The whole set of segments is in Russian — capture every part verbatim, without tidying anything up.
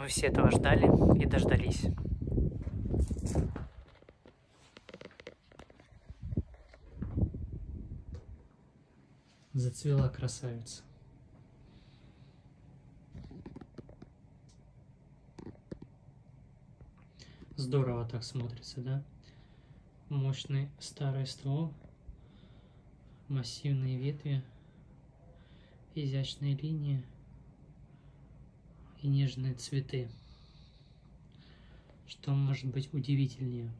вы все этого ждали и дождались. Зацвела красавица. Здорово так смотрится, да? Мощный старый ствол, массивные ветви, изящные линии и нежные цветы. Что может быть удивительнее?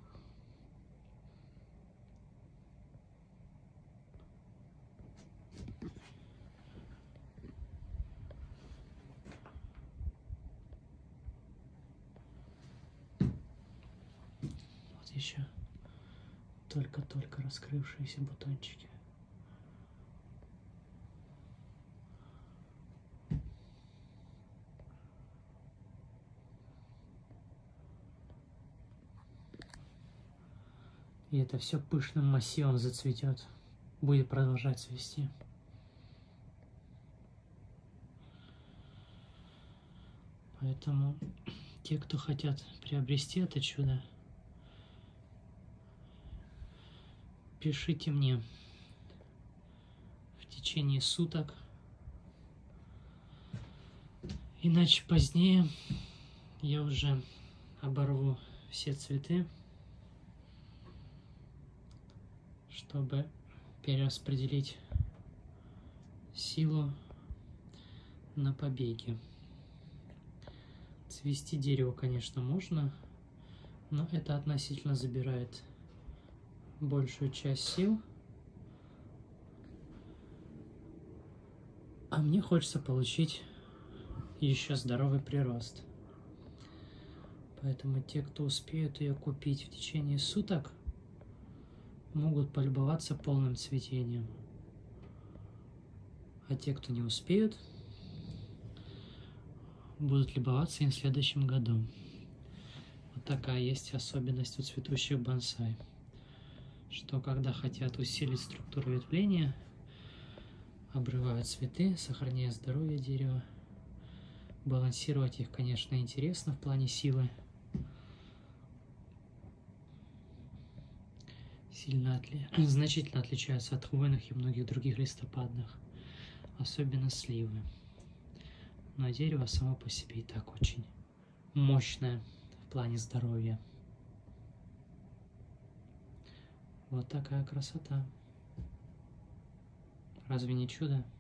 Вот еще только-только раскрывшиеся бутончики. И это все пышным массивом зацветет, будет продолжать цвести. Поэтому те, кто хотят приобрести это чудо, пишите мне в течение суток, иначе позднее я уже оборву все цветы, чтобы перераспределить силу на побеги. Цвести дерево, конечно, можно, но это относительно забирает большую часть сил. А мне хочется получить еще здоровый прирост. Поэтому те, кто успеют ее купить в течение суток, могут полюбоваться полным цветением. А те, кто не успеют, будут любоваться им в следующем году. Вот такая есть особенность у цветущих бонсай, что когда хотят усилить структуру ветвления, обрывают цветы, сохраняя здоровье дерева. Балансировать их, конечно, интересно в плане силы. Сильно отли... значительно отличаются от хвойных и многих других листопадных, особенно сливы. Но дерево само по себе и так очень мощное в плане здоровья. Вот такая красота. Разве не чудо?